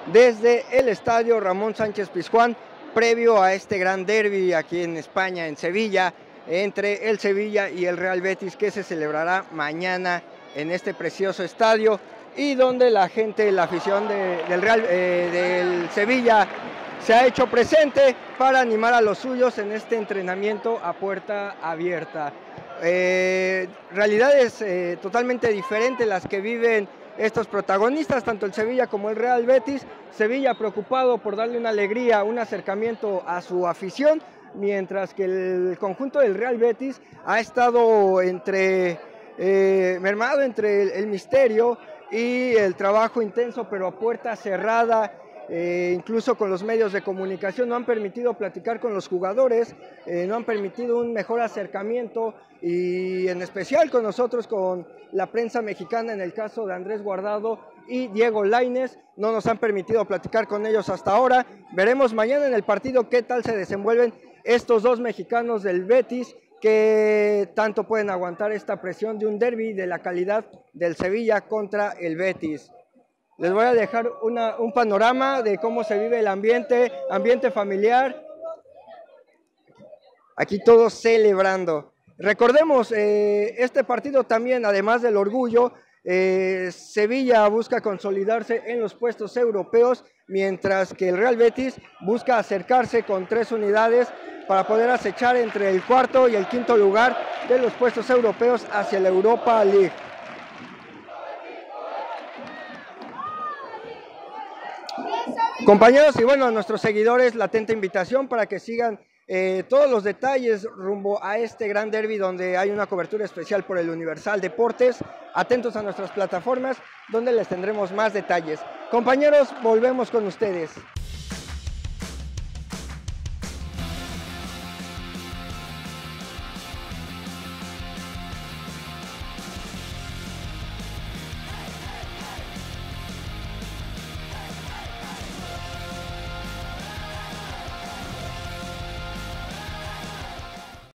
desde el estadio Ramón Sánchez Pizjuán, previo a este gran derbi aquí en España, en Sevilla, entre el Sevilla y el Real Betis, que se celebrará mañana en este precioso estadio, y donde la gente, la afición del Sevilla se ha hecho presente para animar a los suyos en este entrenamiento a puerta abierta. Realidades totalmente diferentes las que viven estos protagonistas, tanto el Sevilla como el Real Betis. Sevilla preocupado por darle una alegría, un acercamiento a su afición, mientras que el conjunto del Real Betis ha estado mermado entre el misterio y el trabajo intenso, pero a puerta cerrada. Incluso con los medios de comunicación no han permitido platicar con los jugadores, no han permitido un mejor acercamiento, y en especial con nosotros, con la prensa mexicana, en el caso de Andrés Guardado y Diego Lainez, no nos han permitido platicar con ellos hasta ahora. Veremos mañana en el partido qué tal se desenvuelven estos dos mexicanos del Betis, que tanto pueden aguantar esta presión de un derbi de la calidad del Sevilla contra el Betis. Les voy a dejar un panorama de cómo se vive el ambiente familiar. Aquí todos celebrando. Recordemos, este partido también, además del orgullo, Sevilla busca consolidarse en los puestos europeos, mientras que el Real Betis busca acercarse con 3 unidades para poder acechar entre el cuarto y el quinto lugar de los puestos europeos hacia la Europa League. Compañeros, y bueno, a nuestros seguidores, la atenta invitación para que sigan todos los detalles rumbo a este gran derbi, donde hay una cobertura especial por el Universal Deportes. Atentos a nuestras plataformas, donde les tendremos más detalles. Compañeros, volvemos con ustedes.